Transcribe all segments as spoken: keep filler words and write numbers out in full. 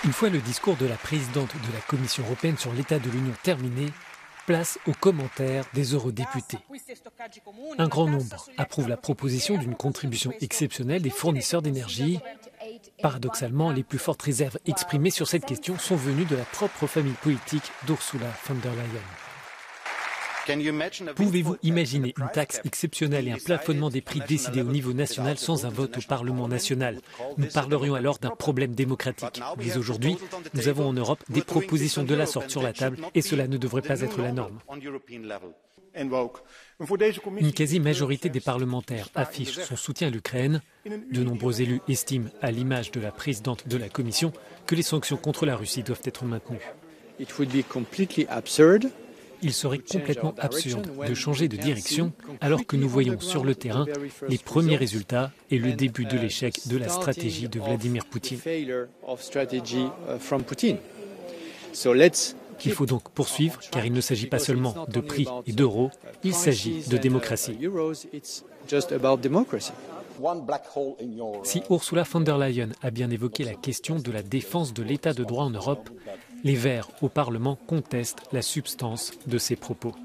Une fois le discours de la présidente de la Commission européenne sur l'état de l'Union terminé, place aux commentaires des eurodéputés. Un grand nombre approuve la proposition d'une contribution exceptionnelle des fournisseurs d'énergie. Paradoxalement, les plus fortes réserves exprimées sur cette question sont venues de la propre famille politique d'Ursula von der Leyen. Pouvez-vous imaginer une taxe exceptionnelle et un plafonnement des prix décidés au niveau national sans un vote au Parlement national? Nous parlerions alors d'un problème démocratique. Mais aujourd'hui, nous avons en Europe des propositions de la sorte sur la table et cela ne devrait pas être la norme. Une quasi-majorité des parlementaires affiche son soutien à l'Ukraine. De nombreux élus estiment, à l'image de la présidente de la Commission, que les sanctions contre la Russie doivent être maintenues. Il serait complètement absurde de changer de direction alors que nous voyons sur le terrain les premiers résultats et le début de l'échec de la stratégie de Vladimir Poutine. Il faut donc poursuivre car il ne s'agit pas seulement de prix et d'euros, il s'agit de démocratie. Si Ursula von der Leyen a bien évoqué la question de la défense de l'état de droit en Europe, les Verts au Parlement contestent la substance de ses propos.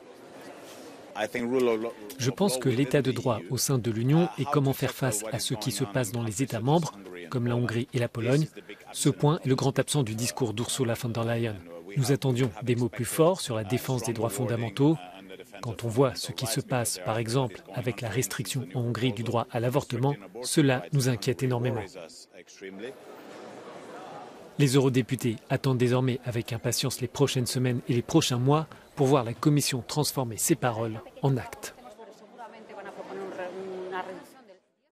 Je pense que l'état de droit au sein de l'Union et comment faire face à ce qui se passe dans les États membres, comme la Hongrie et la Pologne, ce point est le grand absent du discours d'Ursula von der Leyen. Nous attendions des mots plus forts sur la défense des droits fondamentaux. Quand on voit ce qui se passe, par exemple, avec la restriction en Hongrie du droit à l'avortement, cela nous inquiète énormément. Les eurodéputés attendent désormais avec impatience les prochaines semaines et les prochains mois pour voir la Commission transformer ses paroles en actes.